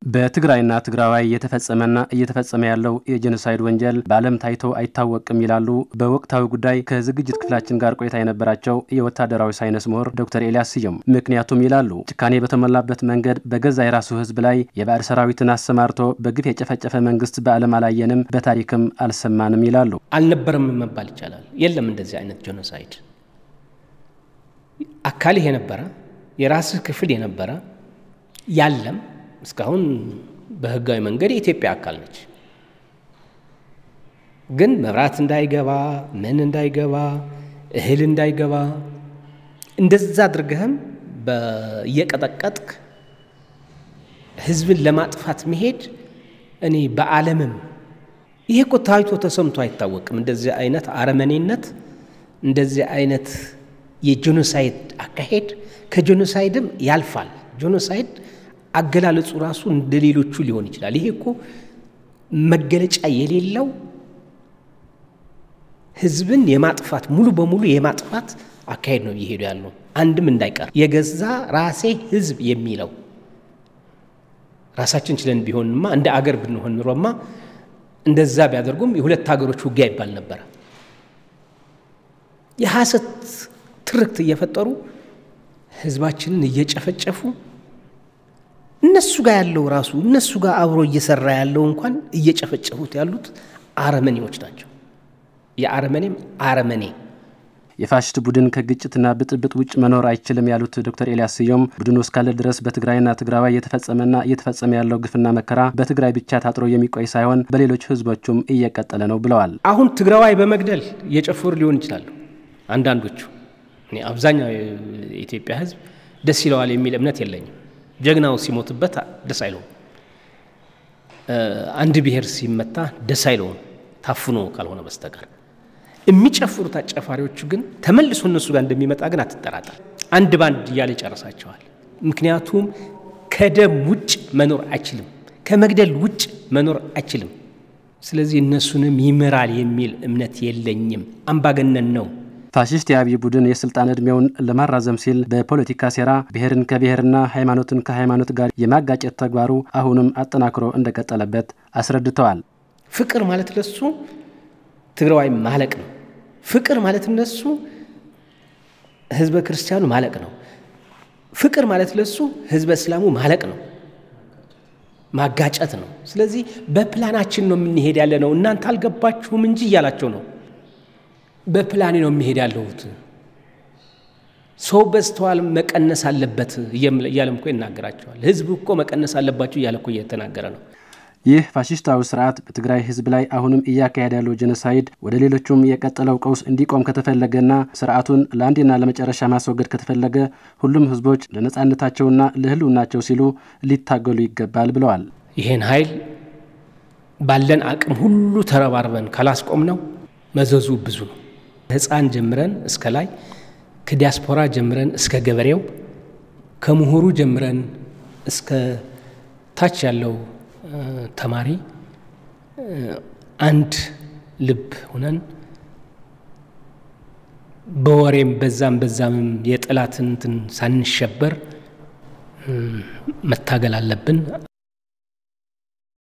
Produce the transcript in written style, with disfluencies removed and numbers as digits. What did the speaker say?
በትግራይና ትግራዋይ እየተፈጸመ ያለው የጄኖሳይድ ወንጀል በዓለም ታይቶ አይታወቅም ይላሉ በወቅታዊ ጉዳይ ከዝግጅት ክፍላችን ጋር ቆይታ የነበራቸው የወታደራዊ ሳይንስ ምሁር ዶክተር ኤልያስ ስዩም። ምክንያቱም ይላሉ ጭካኔ በተሞላበት መንገድ በገዛ የራሱ ህዝብ ላይ የባዕድ ሰራዊትን አሰማርቶ በግፍ የጨፈጨፈ መንግስት በዓለም አላየንም፣ በታሪክም አልሰማንም ይላሉ። አልነበረም መባል ይቻላል። የለም እንደዚህ አይነት ጄኖሳይድ አካል የነበረ የራስህ ክፍል የነበረ ያለም እስካሁን በህጋዊ መንገድ የኢትዮጵያ አካል ነች። ግን መብራት እንዳይገባ ምን እንዳይገባ እህል እንዳይገባ እንደዛ አድርገህም በየቀጠቀጥክ ህዝብን ለማጥፋት መሄድ እኔ በዓለምም ይሄ እኮ ታይቶ ተሰምቶ አይታወቅም። እንደዚህ አይነት አረመኔነት እንደዚህ አይነት የጄኖሳይድ አካሄድ ከጄኖሳይድም ያልፋል። ጄኖሳይድ አገላለጹ ራሱ እንደሌሎቹ ሊሆን ይችላል። ይሄ እኮ መገለጫ የሌለው ህዝብን የማጥፋት ሙሉ በሙሉ የማጥፋት አካሄድ ነው እየሄዱ ያለው። አንድም እንዳይቀር የገዛ ራሴ ህዝብ የሚለው ራሳችን ችለን ቢሆንማ እንደ አገር ብንሆን ኖሮማ እንደዛ ቢያደርጉም የሁለት ሀገሮች ውጊያ ይባል ነበር። የሐሰት ትርክት እየፈጠሩ ህዝባችንን እየጨፈጨፉ እነሱ ጋር ያለው ራሱ እነሱ ጋር አብሮ እየሰራ ያለው እንኳን እየጨፈጨፉት ያሉት አረመኔዎች ናቸው። የአረመኔም አረመኔ የፋሽስት ቡድን ከግጭትና ብጥብጥ ውጭ መኖር አይችልም ያሉት ዶክተር ኤልያስ ስዩም ቡድኑ እስካለ ድረስ በትግራይና ትግራዋይ እየተፈጸመ ያለው ግፍና መከራ በትግራይ ብቻ ታጥሮ የሚቆይ ሳይሆን በሌሎች ህዝቦችም እየቀጠለ ነው ብለዋል። አሁን ትግራዋይ በመግደል የጨፈሩ ሊሆን ይችላል አንዳንዶቹ። እኔ አብዛኛው የኢትዮጵያ ህዝብ ደስ ይለዋል የሚል እምነት የለኝም። ጀግናው ሲሞትበት ደስ አይለውም። አንድ ብሔር ሲመታ ደስ አይለውም ታፍኖ ካልሆነ በስተቀር። የሚጨፍሩት አጨፋሪዎቹ ግን ተመልሶ እነሱ ጋር እንደሚመጣ ግን አትጠራጠር። አንድ ባንድ እያለ ይጨርሳቸዋል። ምክንያቱም ከደም ውጭ መኖር አይችልም፣ ከመግደል ውጭ መኖር አይችልም። ስለዚህ እነሱንም ይመራል የሚል እምነት የለኝም። አምባገነን ነው። ፋሽስት የአብይ ቡድን የስልጣን እድሜውን ለማራዘም ሲል በፖለቲካ ሴራ ብሔርን ከብሔርና ሃይማኖትን ከሃይማኖት ጋር የማጋጨት ተግባሩ አሁንም አጠናክሮ እንደቀጠለበት አስረድተዋል። ፍቅር ማለት ለሱ ትግራዋይ ማለቅ ነው። ፍቅር ማለት ለሱ ህዝበ ክርስቲያኑ ማለቅ ነው። ፍቅር ማለት ለሱ ህዝበ እስላሙ ማለቅ ነው፣ ማጋጨት ነው። ስለዚህ በፕላናችን ነው የምንሄድ ያለ ነው። እናንተ አልገባችሁም እንጂ እያላቸው ነው። በፕላኔ ነው የሚሄድ ያለሁት። ሰው በስተዋል መቀነስ አለበት እያለም እኮ ይናገራቸዋል። ህዝብ እኮ መቀነስ አለባችሁ እያለ እኮ እየተናገረ ነው። ይህ ፋሽስታዊ ስርዓት በትግራይ ህዝብ ላይ አሁንም እያካሄደ ያለው ጄኖሳይድ ወደ ሌሎችም የቀጠለው ቀውስ እንዲቆም ከተፈለገና ስርዓቱን ለአንዴና ለመጨረሻ ማስወገድ ከተፈለገ ሁሉም ህዝቦች ለነጻነታቸውና ለህልውናቸው ሲሉ ሊታገሉ ይገባል ብለዋል። ይሄን ኃይል ባለን አቅም ሁሉ ተረባርበን ካላስቆም ነው መዘዙ ብዙ ነው። ህፃን ጀምረን እስከ ላይ ከዲያስፖራ ጀምረን እስከ ገበሬው ከምሁሩ ጀምረን እስከ ታች ያለው ተማሪ አንድ ልብ ሆነን በወሬም በዛም የጠላትን ሳንሸበር መታገል አለብን።